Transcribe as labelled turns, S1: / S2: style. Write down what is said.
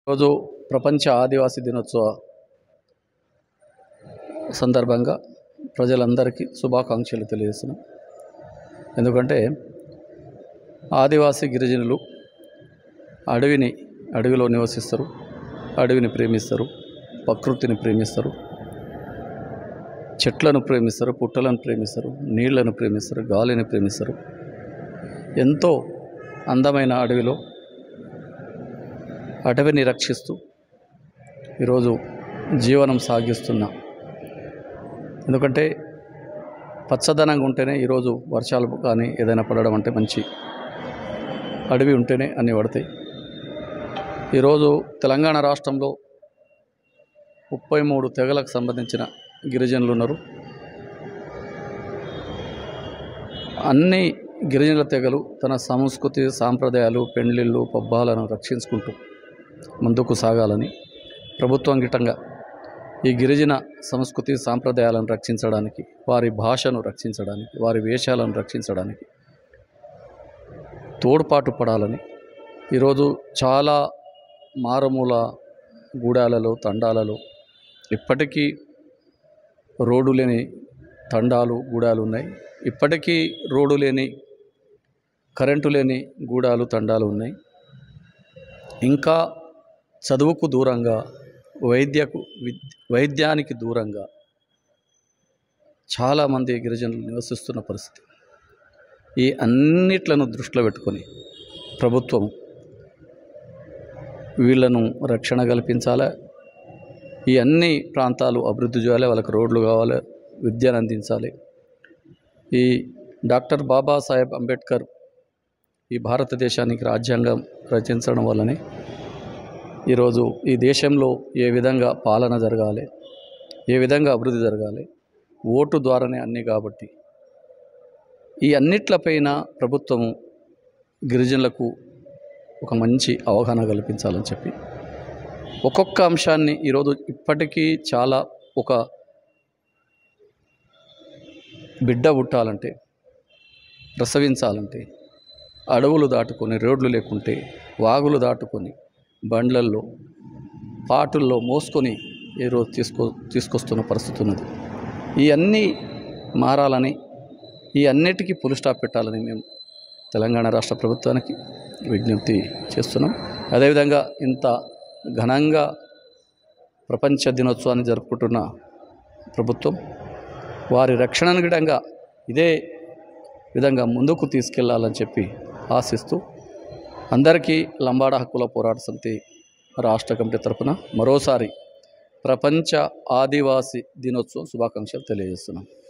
S1: రోజు ప్రపంచ ఆదివాసీ దినోత్సవ సందర్భంగా ప్రజలందరికీ శుభాకాంక్షలు తెలియజేస్తున్నాం. ఎందుకంటే ఆదివాసీ గిరిజనులు అడవిలో నివసిస్తారు, అడవిని ప్రేమిస్తారు, ప్రకృతిని ప్రేమిస్తారు, చెట్లను ప్రేమిస్తారు, పుట్టలను ప్రేమిస్తారు, నీళ్లను ప్రేమిస్తారు, గాలిని ప్రేమిస్తారు. ఎంతో అందమైన అడవిని రక్షిస్తూ ఈరోజు జీవనం సాగిస్తున్నా. ఎందుకంటే పచ్చదనంగా ఉంటేనే ఈరోజు వర్షాలు కానీ ఏదైనా పడడం అంటే మంచి అడవి ఉంటేనే అన్నీ పడతాయి. ఈరోజు తెలంగాణ రాష్ట్రంలో 33 తెగలకు సంబంధించిన గిరిజనులు ఉన్నారు. అన్ని గిరిజనుల తెగలు తన సంస్కృతి, సాంప్రదాయాలు, పెండ్లిళ్ళు, పబ్బాలను రక్షించుకుంటూ ముందుకు సాగాలని ప్రభుత్వం గిట్టంగా ఈ గిరిజన సంస్కృతి సాంప్రదాయాలను రక్షించడానికి, వారి భాషను రక్షించడానికి, వారి వేషాలను రక్షించడానికి తోడ్పాటు పడాలని ఈరోజు చాలా మారుమూల గూడాలలో, తండాలలో ఇప్పటికీ రోడ్డు లేని తండాలు, గూడాలు ఉన్నాయి. ఇప్పటికీ రోడ్డు లేని, కరెంటు లేని గూడాలు, తండాలు ఉన్నాయి. ఇంకా చదువుకు దూరంగా, వైద్యానికి దూరంగా చాలామంది గిరిజనులు నివసిస్తున్న పరిస్థితి. ఈ అన్నిట్లను దృష్టిలో పెట్టుకొని ప్రభుత్వం వీళ్లను రక్షణ కల్పించాలి. ఈ అన్ని ప్రాంతాలు అభివృద్ధి చేయాలి, వాళ్ళకి రోడ్లు కావాలి, విద్యను అందించాలి. ఈ డాక్టర్ బాబాసాహెబ్ అంబేద్కర్ ఈ భారతదేశానికి రాజ్యాంగం రచించడం వల్లనే ఈరోజు ఈ దేశంలో ఏ విధంగా పాలన జరగాలి, ఏ విధంగా అభివృద్ధి జరగాలి, ఓటు ద్వారానే అన్నీ. కాబట్టి ఈ అన్నిట్లపైన ప్రభుత్వము గిరిజనులకు ఒక మంచి అవగాహన కల్పించాలని చెప్పి ఒక్కొక్క అంశాన్ని ఈరోజు ఇప్పటికీ చాలా ఒక బిడ్డ పుట్టాలంటే, ప్రసవించాలంటే అడవులు దాటుకొని, రోడ్లు లేకుంటే వాగులు దాటుకొని, బండ్లల్లో, పాటుల్లో మోసుకొని ఈరోజు తీసుకొస్తున్న పరిస్థితి ఉన్నది. ఈ అన్నీ మారాలని, ఈ అన్నిటికీ ఫుల్ స్టాప్ పెట్టాలని మేము తెలంగాణ రాష్ట్ర ప్రభుత్వానికి విజ్ఞప్తి చేస్తున్నాం. అదేవిధంగా ఇంత ఘనంగా ప్రపంచ దినోత్సవాన్ని జరుపుకుంటున్న ప్రభుత్వం వారి రక్షణను గిడంగా ఇదే విధంగా ముందుకు తీసుకెళ్లాలని చెప్పి ఆశిస్తూ అందరికీ లంబాడ హక్కుల పోరాట సమితి రాష్ట్ర కమిటీ తరఫున మరోసారి ప్రపంచ ఆదివాసీ దినోత్సవం శుభాకాంక్షలు తెలియజేస్తున్నాం.